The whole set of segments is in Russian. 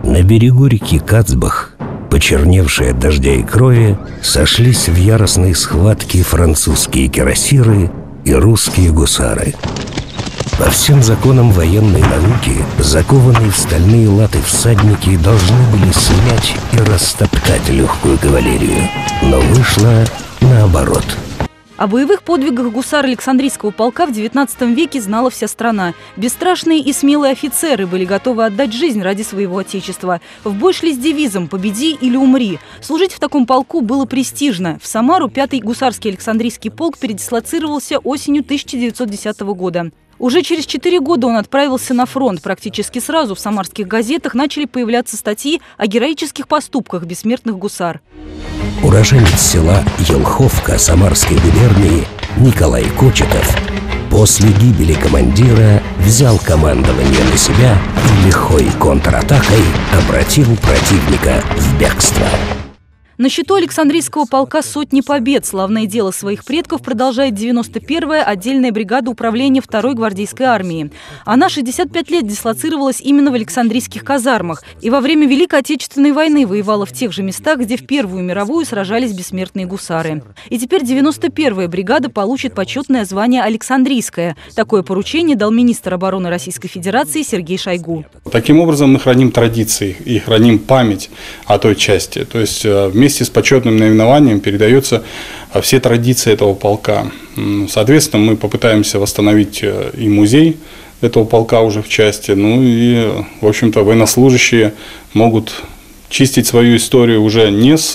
На берегу реки Кацбах, почерневшие от дождя и крови, сошлись в яростной схватке французские кирасиры и русские гусары. По всем законам военной науки, закованные в стальные латы всадники должны были смять и растоптать легкую кавалерию. Но вышло наоборот. О боевых подвигах гусар Александрийского полка в XIX веке знала вся страна. Бесстрашные и смелые офицеры были готовы отдать жизнь ради своего отечества. В бой шли с девизом «Победи или умри». Служить в таком полку было престижно. В Самару 5-й гусарский Александрийский полк передислоцировался осенью 1910 года. Уже через 4 года он отправился на фронт. Практически сразу в самарских газетах начали появляться статьи о героических поступках бессмертных гусар. Уроженец села Елховка Самарской губернии Николай Кочетов после гибели командира взял командование на себя и лихой контратакой обратил противника в бегство. На счету Александрийского полка сотни побед. Славное дело своих предков продолжает 91-я отдельная бригада управления 2-й гвардейской армии. Она 65 лет дислоцировалась именно в Александрийских казармах и во время Великой Отечественной войны воевала в тех же местах, где в Первую мировую сражались бессмертные гусары. И теперь 91-я бригада получит почетное звание «Александрийская». Такое поручение дал министр обороны Российской Федерации Сергей Шойгу. Таким образом мы храним традиции и храним память о той части. То есть вместе с почетным наименованием передаются все традиции этого полка. Соответственно, мы попытаемся восстановить и музей этого полка уже в части. Ну и, в общем-то, военнослужащие могут чистить свою историю уже не с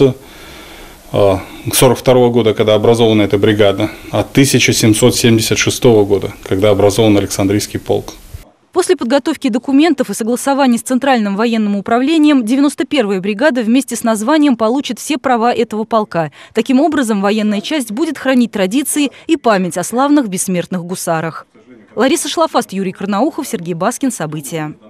1942 года, когда образована эта бригада, а 1776 года, когда образован Александрийский полк. После подготовки документов и согласования с Центральным военным управлением 91-я бригада вместе с названием получит все права этого полка. Таким образом, военная часть будет хранить традиции и память о славных бессмертных гусарах. Лариса Шлафаст, Юрий Карнаухов, Сергей Баскин. События.